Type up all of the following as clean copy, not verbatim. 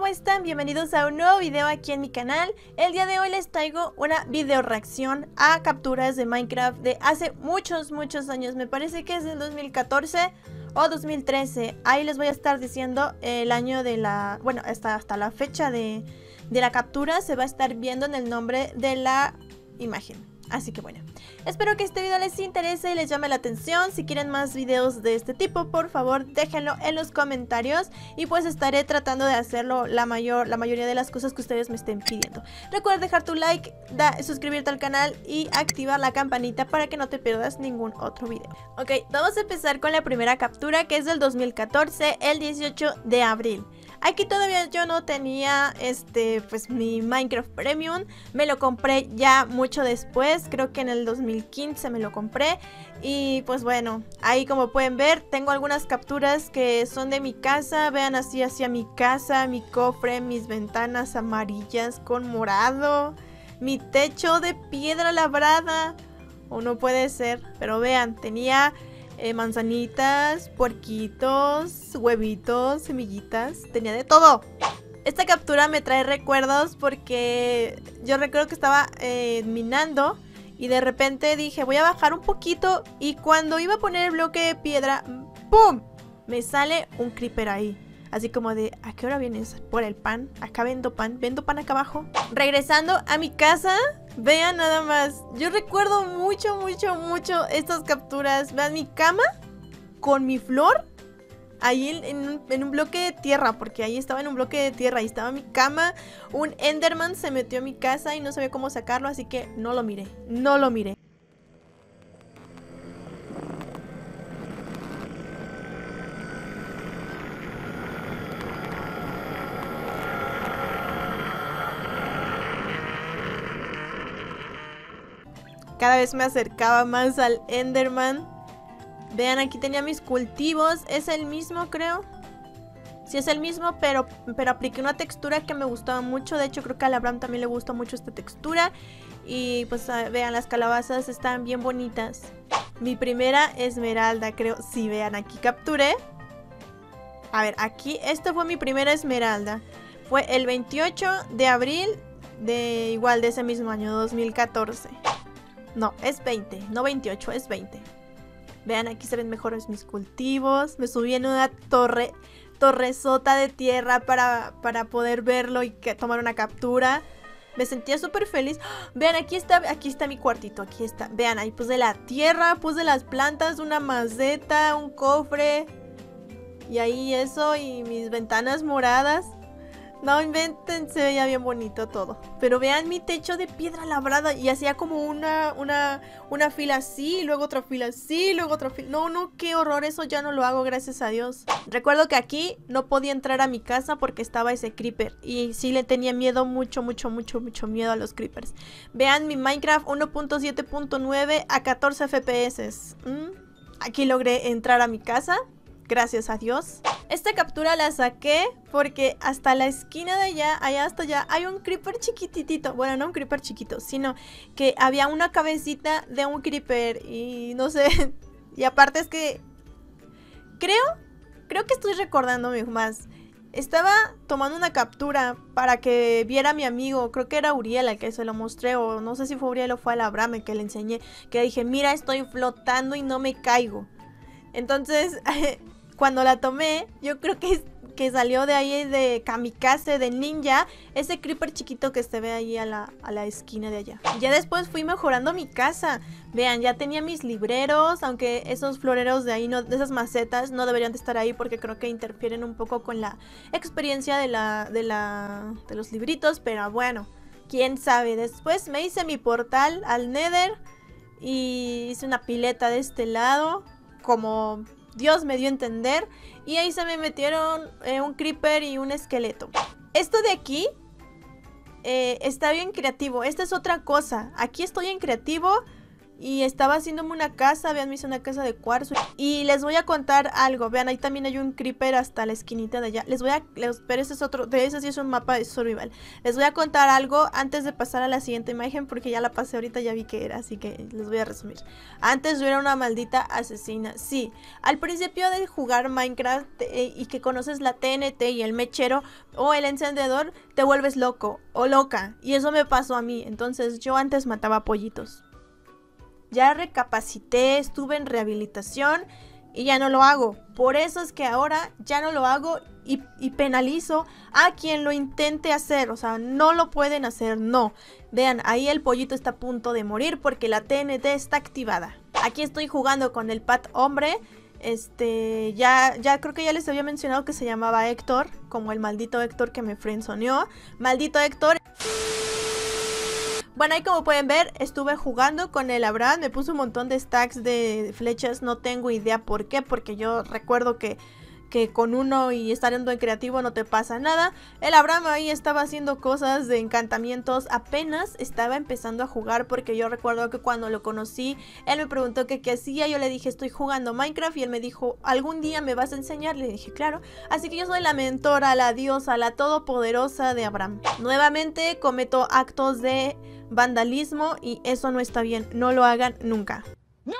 están? Bienvenidos a un nuevo video aquí en mi canal. El día de hoy les traigo una video reacción a capturas de Minecraft de hace muchos años. Me parece que es del 2014 o 2013. Ahí les voy a estar diciendo el año de la... Bueno, hasta la fecha de la captura se va a estar viendo en el nombre de la imagen. Así que bueno, espero que este video les interese y les llame la atención. Si quieren más videos de este tipo, por favor déjenlo en los comentarios y pues estaré tratando de hacerlo la mayoría de las cosas que ustedes me estén pidiendo. Recuerda dejar tu like, suscribirte al canal y activar la campanita para que no te pierdas ningún otro video. Ok, vamos a empezar con la primera captura, que es del 2014, el 18 de abril. Aquí todavía yo no tenía pues mi Minecraft Premium. Me lo compré ya mucho después, creo que en el 2015 me lo compré. Y pues bueno, ahí como pueden ver tengo algunas capturas que son de mi casa. Vean así hacia mi casa, mi cofre, mis ventanas amarillas con morado, mi techo de piedra labrada. O no puede ser, pero vean, tenía... manzanitas, puerquitos, huevitos, semillitas, tenía de todo. Esta captura me trae recuerdos porque yo recuerdo que estaba minando y de repente dije voy a bajar un poquito y cuando iba a poner el bloque de piedra, ¡pum! Me sale un creeper ahí. Así como de, ¿a qué hora vienes? Por el pan, acá vendo pan acá abajo. Regresando a mi casa, vean nada más. Yo recuerdo mucho estas capturas. Vean mi cama con mi flor ahí en un bloque de tierra, porque ahí estaba en un bloque de tierra. Ahí estaba mi cama. Un Enderman se metió a mi casa y no sabía cómo sacarlo, así que no lo miré. Cada vez me acercaba más al Enderman. Vean, aquí tenía mis cultivos. ¿Es el mismo, creo? Sí, es el mismo, pero apliqué una textura que me gustaba mucho. De hecho, creo que a Abraham también le gustó mucho esta textura. Y pues vean, las calabazas están bien bonitas. Mi primera esmeralda, creo. Sí, vean, aquí capturé. A ver, aquí, esta fue mi primera esmeralda. Fue el 28 de abril de ese mismo año, 2014. No, es 20, no 28, es 20. Vean, aquí se ven mejores mis cultivos. Me subí en una torresota de tierra para poder verlo y tomar una captura. Me sentía súper feliz. ¡Oh! Vean, aquí está mi cuartito, aquí está. Vean, ahí puse la tierra, puse las plantas, una maceta, un cofre. Y ahí eso, y mis ventanas moradas. No inventen, se veía bien bonito todo. Pero vean mi techo de piedra labrada. Y hacía como una fila así, luego otra fila así, luego otra fila. No, qué horror, eso ya no lo hago, gracias a Dios. Recuerdo que aquí no podía entrar a mi casa porque estaba ese creeper. Y sí le tenía miedo, mucho miedo a los creepers. Vean mi Minecraft 1.7.9 a 14 FPS. Aquí logré entrar a mi casa. Gracias a Dios. Esta captura la saqué porque hasta la esquina de allá hasta allá, hay un creeper chiquititito. Bueno, no un creeper chiquito, sino que había una cabecita de un creeper y no sé. Y aparte es que creo que estoy recordándome más. Estaba tomando una captura para que viera a mi amigo, creo que era Uriel al que se lo mostré, o no sé si fue Uriel o fue a Abraham el que le enseñé, que dije, mira, estoy flotando y no me caigo. Entonces... Cuando la tomé, yo creo que salió de ahí de Kamikaze, de Ninja, ese creeper chiquito que se ve ahí a la esquina de allá. Ya después fui mejorando mi casa. Vean, ya tenía mis libreros, aunque esos floreros de ahí, de esas macetas, no deberían de estar ahí porque creo que interfieren un poco con la experiencia de los libritos, pero bueno, quién sabe. Después me hice mi portal al Nether y hice una pileta de este lado, como... Dios me dio a entender. Y ahí se me metieron un creeper y un esqueleto. Esto de aquí está bien creativo. Esta es otra cosa. Aquí estoy en creativo y estaba haciéndome una casa. Vean, me hice una casa de cuarzo. Y les voy a contar algo. Vean, ahí también hay un creeper hasta la esquinita de allá. Pero ese es otro, de ese sí es un mapa de survival. Les voy a contar algo antes de pasar a la siguiente imagen, porque ya la pasé ahorita, ya vi que era, así que les voy a resumir. Antes yo era una maldita asesina. Sí, al principio de jugar Minecraft y que conoces la TNT y el mechero o el encendedor, te vuelves loco o loca. Y eso me pasó a mí. Entonces yo antes mataba pollitos. Ya recapacité, estuve en rehabilitación y ya no lo hago. Por eso es que ahora ya no lo hago y penalizo a quien lo intente hacer. O sea, no lo pueden hacer, no. Vean, ahí el pollito está a punto de morir porque la TNT está activada. Aquí estoy jugando con el Pat hombre. Ya creo que ya les había mencionado que se llamaba Héctor, como el maldito Héctor que me friendzoneó. Maldito Héctor. Bueno, ahí como pueden ver, estuve jugando con el Abraham, me puso un montón de stacks de flechas, no tengo idea por qué, porque yo recuerdo que con uno y estar en creativo no te pasa nada. El Abraham ahí estaba haciendo cosas de encantamientos, apenas estaba empezando a jugar, porque yo recuerdo que cuando lo conocí, él me preguntó que qué hacía, yo le dije estoy jugando Minecraft y él me dijo ¿algún día me vas a enseñar? Le dije claro, así que yo soy la mentora, la diosa, la todopoderosa de Abraham. Nuevamente cometo actos de vandalismo y eso no está bien, no lo hagan nunca. ¡No!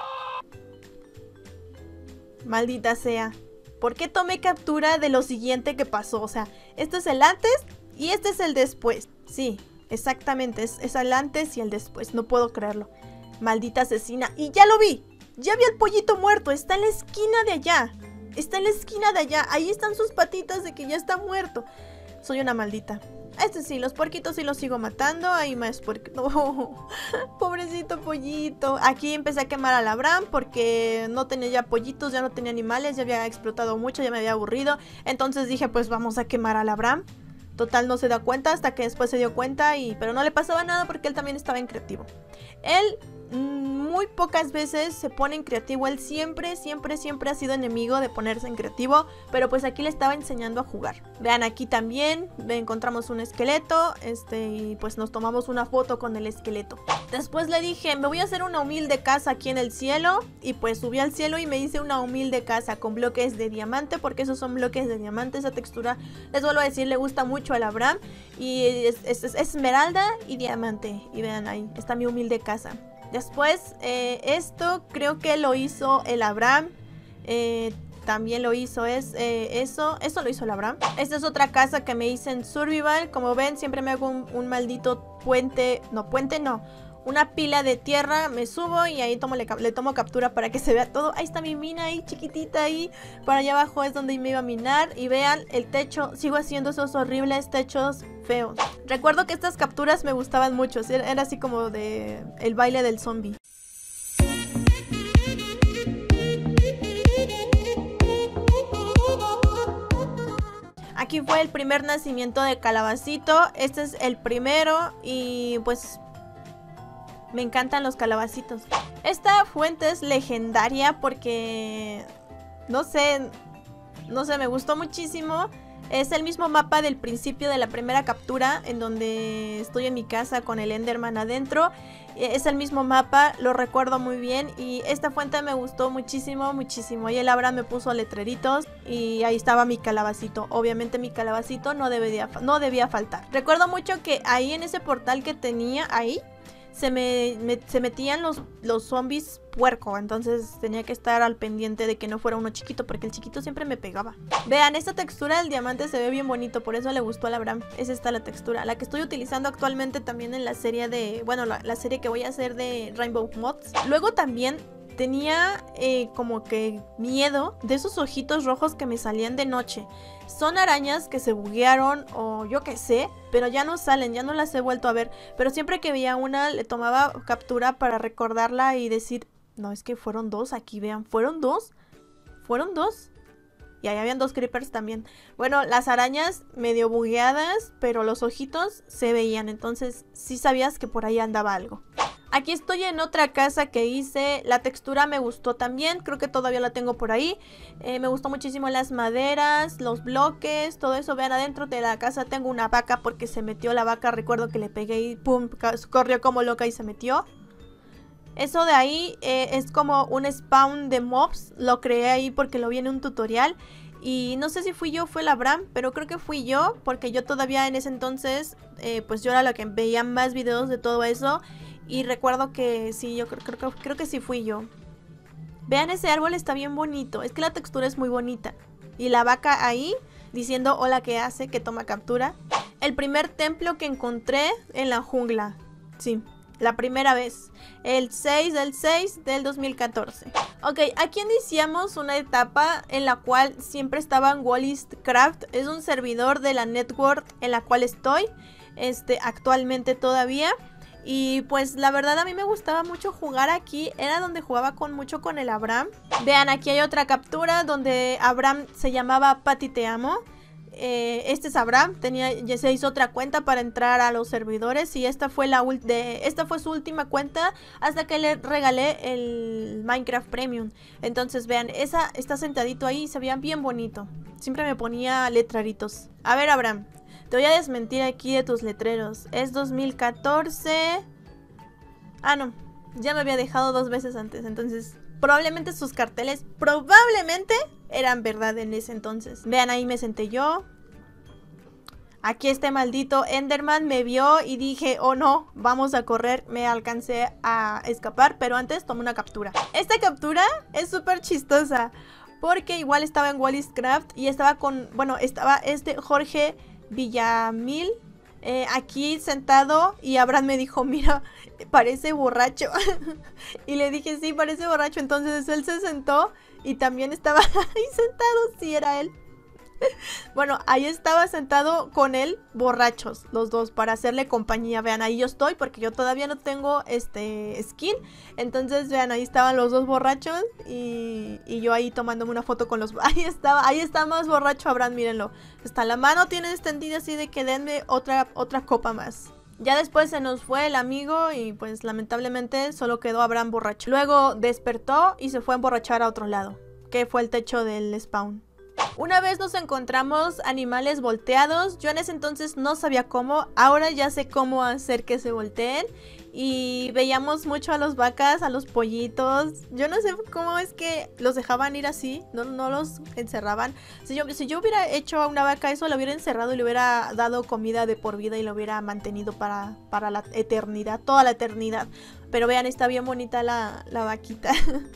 Maldita sea. ¿Por qué tomé captura de lo siguiente que pasó? O sea, este es el antes y este es el después. Sí, exactamente, es el antes y el después, no puedo creerlo. Maldita asesina. Y ya lo vi, ya vi al pollito muerto, está en la esquina de allá. Está en la esquina de allá, ahí están sus patitas de que ya está muerto. Soy una maldita. Sí, los puerquitos sí los sigo matando. Hay más puerquitos. No, pobrecito pollito. Aquí empecé a quemar al Abraham porque no tenía ya pollitos, ya no tenía animales, ya había explotado mucho, ya me había aburrido. Entonces dije, pues vamos a quemar al Abraham. Total, no se da cuenta hasta que después se dio cuenta, pero no le pasaba nada porque él también estaba en creativo. Él muy pocas veces se pone en creativo, él siempre ha sido enemigo de ponerse en creativo, pero pues aquí le estaba enseñando a jugar. Vean, aquí también encontramos un esqueleto, y pues nos tomamos una foto con el esqueleto. Después le dije, me voy a hacer una humilde casa aquí en el cielo, y pues subí al cielo y me hice una humilde casa con bloques de diamante, porque esos son bloques de diamante. Esa textura, les vuelvo a decir, le gusta mucho al Abraham, y es esmeralda y diamante. Y vean, ahí está mi humilde casa. Después, esto creo que lo hizo el Abraham. También lo hizo eso lo hizo el Abraham. Esta es otra casa que me hice en Survival. Como ven, siempre me hago un maldito puente. No, puente no. Una pila de tierra, me subo y ahí le tomo captura para que se vea todo. Ahí está mi mina, ahí chiquitita, ahí. Para allá abajo es donde me iba a minar. Y vean el techo, sigo haciendo esos horribles techos feos. Recuerdo que estas capturas me gustaban mucho, era así como de el baile del zombie. Aquí fue el primer nacimiento de Calabacito. Este es el primero y pues me encantan los calabacitos. Esta fuente es legendaria porque no sé, me gustó muchísimo. Es el mismo mapa del principio de la primera captura, en donde estoy en mi casa con el Enderman adentro. Es el mismo mapa, lo recuerdo muy bien. Y esta fuente me gustó muchísimo, muchísimo. Y el Abraham me puso letreritos y ahí estaba mi calabacito. Obviamente mi calabacito no debía faltar. Recuerdo mucho que ahí en ese portal que tenía ahí, se metían los zombies puerco, entonces tenía que estar al pendiente de que no fuera uno chiquito, porque el chiquito siempre me pegaba. Vean, esta textura del diamante se ve bien bonito, por eso le gustó al Abraham. Es esta la textura, la que estoy utilizando actualmente también en la serie de, bueno, la serie que voy a hacer de Rainbow Mods. Luego también tenía como que miedo de esos ojitos rojos que me salían de noche. Son arañas que se buguearon o yo qué sé, pero ya no salen, ya no las he vuelto a ver. Pero siempre que veía una le tomaba captura para recordarla y decir, no, es que fueron dos, aquí vean, fueron dos. Y ahí habían dos creepers también. Bueno, las arañas medio bugueadas, pero los ojitos se veían, entonces sí sabías que por ahí andaba algo. Aquí estoy en otra casa que hice, la textura me gustó también, creo que todavía la tengo por ahí. Me gustó muchísimo las maderas, los bloques, todo eso. Vean, adentro de la casa tengo una vaca porque se metió la vaca, recuerdo que le pegué y pum, corrió como loca y se metió. Eso de ahí es como un spawn de mobs. Lo creé ahí porque lo vi en un tutorial. Y no sé si fui yo o fue el Abraham, pero creo que fui yo, porque yo todavía en ese entonces, pues yo era la que veía más videos de todo eso. Y recuerdo que sí, yo creo que sí fui yo. Vean, ese árbol está bien bonito, es que la textura es muy bonita. Y la vaca ahí, diciendo hola, ¿qué hace? Que toma captura. El primer templo que encontré en la jungla, sí. La primera vez, el 6 del 2014. Ok, aquí iniciamos una etapa en la cual siempre estaba en Walliscraft. Es un servidor de la network en la cual estoy actualmente todavía. Y pues la verdad a mí me gustaba mucho jugar aquí. Era donde jugaba mucho con el Abraham. Vean, aquí hay otra captura donde Abraham se llamaba Patty Te Amo. Este es Abraham, ya se hizo otra cuenta para entrar a los servidores y esta fue su última cuenta hasta que le regalé el Minecraft Premium. Entonces vean, está sentadito ahí y se veía bien bonito. Siempre me ponía letreritos. A ver, Abraham, te voy a desmentir aquí de tus letreros. Es 2014. Ah, no, ya me había dejado 2 veces antes, entonces probablemente sus carteles eran verdad en ese entonces. Vean, ahí me senté yo. Aquí este maldito Enderman me vio y dije, oh no, vamos a correr. Me alcancé a escapar, pero antes tomé una captura. Esta captura es súper chistosa porque igual estaba en Walliscraft y estaba estaba Jorge Villamil aquí sentado y Abraham me dijo, mira, parece borracho. Y le dije, sí, parece borracho. Entonces él se sentó y también estaba ahí sentado, sí era él. Bueno, ahí estaba sentado con él, borrachos, los dos, para hacerle compañía. Vean, ahí yo estoy porque yo todavía no tengo skin. Entonces, vean, ahí estaban los dos borrachos y yo ahí tomándome una foto con los... Ahí está más borracho Abraham, mírenlo. Hasta la mano tiene extendida así de que denme otra copa más. Ya después se nos fue el amigo y pues lamentablemente solo quedó Abraham borracho. Luego despertó y se fue a emborrachar a otro lado, que fue el techo del spawn. Una vez nos encontramos animales volteados. Yo en ese entonces no sabía cómo. Ahora ya sé cómo hacer que se volteen. Y veíamos mucho a las vacas, a los pollitos. Yo no sé cómo es que los dejaban ir así. No los encerraban. Si yo hubiera hecho a una vaca eso, la hubiera encerrado y le hubiera dado comida de por vida y lo hubiera mantenido para la eternidad. Toda la eternidad. Pero vean, está bien bonita la vaquita.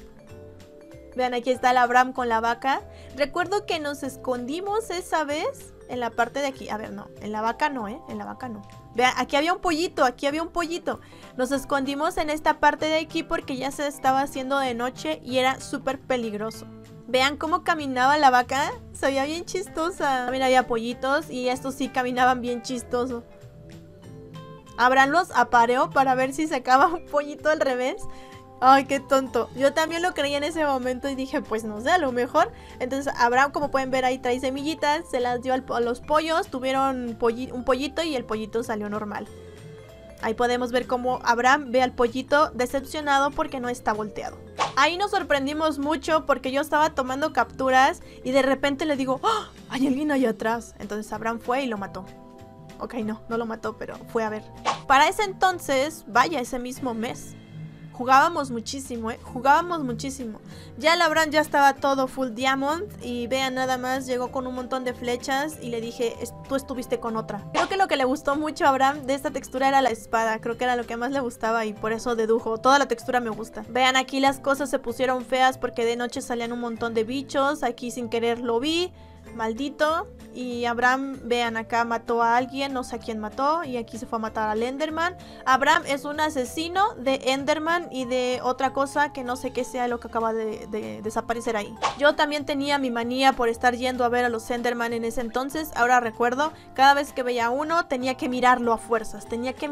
Vean, aquí está el Abraham con la vaca. Recuerdo que nos escondimos esa vez en la parte de aquí. A ver, no, en la vaca no, en la vaca no. Vean, aquí había un pollito, Nos escondimos en esta parte de aquí porque ya se estaba haciendo de noche y era súper peligroso. Vean cómo caminaba la vaca, se veía bien chistosa. También había pollitos y estos sí caminaban bien chistoso. Abraham los apareó para ver si sacaba un pollito al revés. Ay, qué tonto. Yo también lo creí en ese momento y dije, pues no sé, a lo mejor. Entonces Abraham, como pueden ver ahí, trae semillitas, se las dio a los pollos. Tuvieron un pollito y el pollito salió normal. Ahí podemos ver cómo Abraham ve al pollito decepcionado porque no está volteado. Ahí nos sorprendimos mucho porque yo estaba tomando capturas y de repente le digo, ¡oh! Hay alguien ahí atrás. Entonces Abraham fue y lo mató. Ok, no lo mató, pero fue a ver. Para ese entonces, vaya, ese mismo mes, jugábamos muchísimo, jugábamos muchísimo. Ya el Abraham ya estaba todo full diamond. Y vean, nada más llegó con un montón de flechas. Y le dije, tú estuviste con otra. Creo que lo que le gustó mucho a Abraham de esta textura era la espada. Creo que era lo que más le gustaba y por eso dedujo. Toda la textura me gusta. Vean, aquí las cosas se pusieron feas porque de noche salían un montón de bichos. Aquí sin querer lo vi. Maldito. Y Abraham, vean, acá mató a alguien, no sé a quién mató. Y aquí se fue a matar al Enderman. Abraham es un asesino de Enderman y de otra cosa que no sé qué sea lo que acaba de desaparecer ahí. Yo también tenía mi manía por estar yendo a ver a los Enderman en ese entonces. Ahora recuerdo, cada vez que veía uno tenía que mirarlo a fuerzas.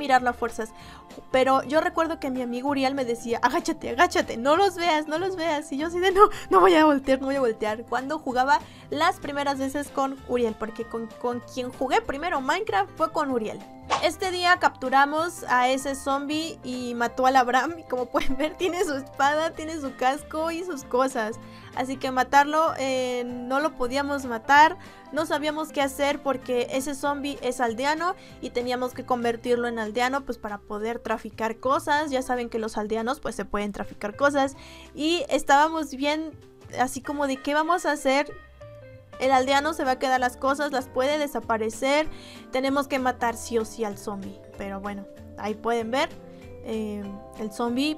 Pero yo recuerdo que mi amigo Uriel me decía, agáchate, agáchate, no los veas. Y yo así de, no voy a voltear. Cuando jugaba las primeras primeras veces con Uriel, porque con quien jugué primero Minecraft fue con Uriel. Este día capturamos a ese zombie y mató al Abraham. Y como pueden ver, tiene su espada, tiene su casco y sus cosas. Así que matarlo no lo podíamos matar. No sabíamos qué hacer porque ese zombie es aldeano y teníamos que convertirlo en aldeano pues para poder traficar cosas. Ya saben que los aldeanos pues se pueden traficar cosas. Y estábamos bien así como de qué vamos a hacer. El aldeano se va a quedar las cosas, las puede desaparecer. Tenemos que matar sí o sí al zombie. Pero bueno, ahí pueden ver. El zombie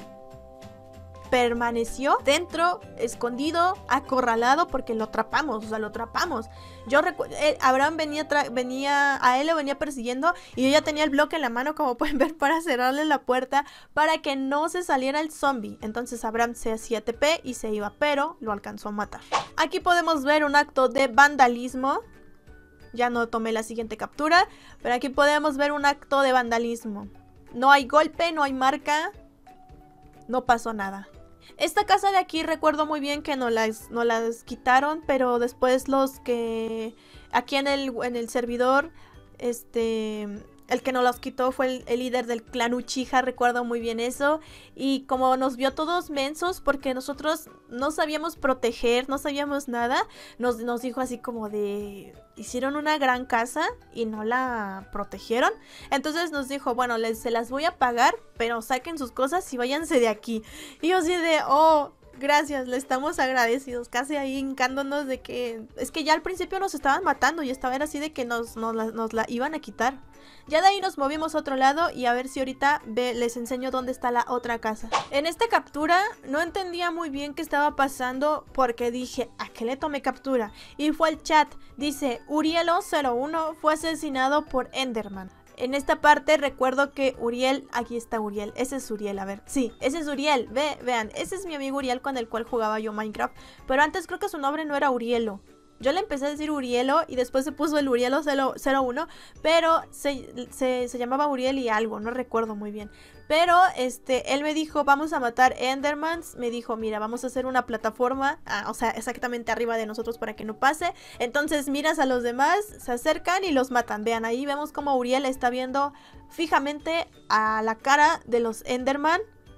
permaneció dentro, escondido, acorralado, porque lo atrapamos, o sea, lo atrapamos. Yo recuerdo, Abraham a él lo venía persiguiendo y yo ya tenía el bloque en la mano, como pueden ver, para cerrarle la puerta para que no se saliera el zombie. Entonces Abraham se hacía TP y se iba, pero lo alcanzó a matar. Aquí podemos ver un acto de vandalismo. Ya no tomé la siguiente captura, pero aquí podemos ver un acto de vandalismo. No hay golpe, no hay marca, no pasó nada. Esta casa de aquí recuerdo muy bien que no las quitaron, pero después los que aquí en el servidor, el que nos los quitó fue el líder del clan Uchiha, recuerdo muy bien eso. Y como nos vio todos mensos porque nosotros no sabíamos proteger, no sabíamos nada, nos dijo así como de... Hicieron una gran casa y no la protegieron. Entonces nos dijo, bueno, se las voy a pagar, pero saquen sus cosas y váyanse de aquí. Y yo así de, oh... Gracias, le estamos agradecidos, casi ahí hincándonos de que... Es que ya al principio nos estaban matando y estaba así de que nos la iban a quitar. Ya de ahí nos movimos a otro lado y a ver si ahorita les enseño dónde está la otra casa. En esta captura no entendía muy bien qué estaba pasando porque dije, ¿a qué le tomé captura? Y fue al chat, dice, Urielo01 fue asesinado por Enderman. En esta parte recuerdo que Uriel, aquí está Uriel, ese es Uriel, a ver, sí, ese es Uriel, vean, ese es mi amigo Uriel con el cual jugaba yo Minecraft, pero antes creo que su nombre no era Urielo. Yo le empecé a decir Urielo y después se puso el Urielo 01, pero se llamaba Uriel y algo, no recuerdo muy bien. Pero él me dijo, vamos a matar Endermans. Me dijo, mira, vamos a hacer una plataforma, o sea, exactamente arriba de nosotros para que no pase. Entonces miras a los demás, se acercan y los matan. Vean, ahí vemos como Uriel está viendo fijamente a la cara de los Enderman.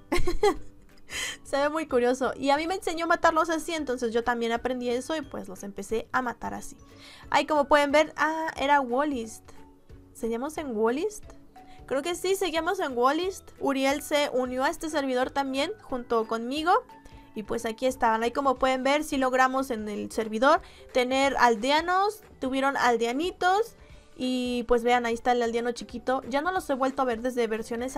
Se ve muy curioso. Y a mí me enseñó a matarlos así. Entonces yo también aprendí eso y pues los empecé a matar así. Ahí como pueden ver, era Wallist. ¿Seguimos en Wallist? Creo que sí, seguimos en Wallist. Uriel se unió a este servidor también junto conmigo. Y pues aquí estaban. Ahí como pueden ver, sí logramos en el servidor tener aldeanos. Tuvieron aldeanitos. Y pues vean, ahí está el aldeano chiquito. Ya no los he vuelto a ver desde versiones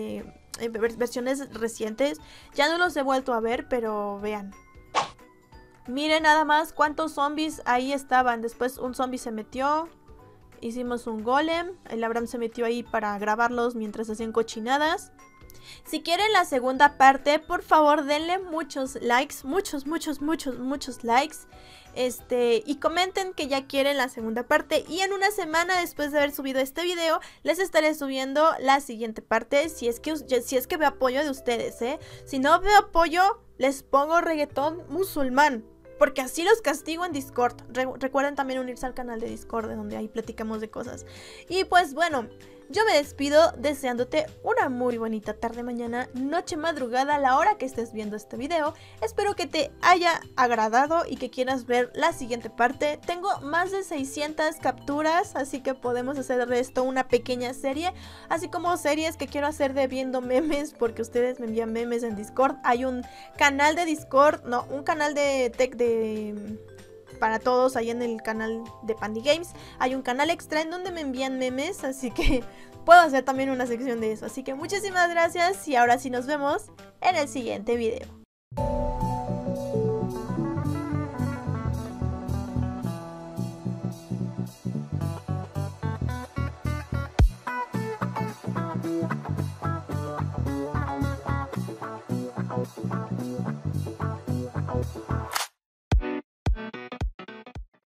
recientes. Ya no los he vuelto a ver, pero vean. Miren nada más cuántos zombies ahí estaban. Después un zombie se metió. Hicimos un golem. El Abraham se metió ahí para grabarlos mientras hacían cochinadas. Si quieren la segunda parte, por favor denle muchos likes. Muchos likes. Y comenten que ya quieren la segunda parte. Y en una semana después de haber subido este video, les estaré subiendo la siguiente parte. Si es que veo apoyo de ustedes, Si no veo apoyo, les pongo reggaetón musulmán. Porque así los castigo en Discord. Recuerden también unirse al canal de Discord, donde ahí platicamos de cosas. Y pues bueno, yo me despido deseándote una muy bonita tarde, mañana, noche, madrugada, a la hora que estés viendo este video. Espero que te haya agradado y que quieras ver la siguiente parte. Tengo más de 600 capturas, así que podemos hacer de esto una pequeña serie. Así como series que quiero hacer de viendo memes, porque ustedes me envían memes en Discord. Hay un canal de Discord, no, un canal de tech para todos ahí en el canal de Pandy Games. Hay un canal extra en donde me envían memes, así que puedo hacer también una sección de eso. Así que muchísimas gracias y ahora sí nos vemos en el siguiente video.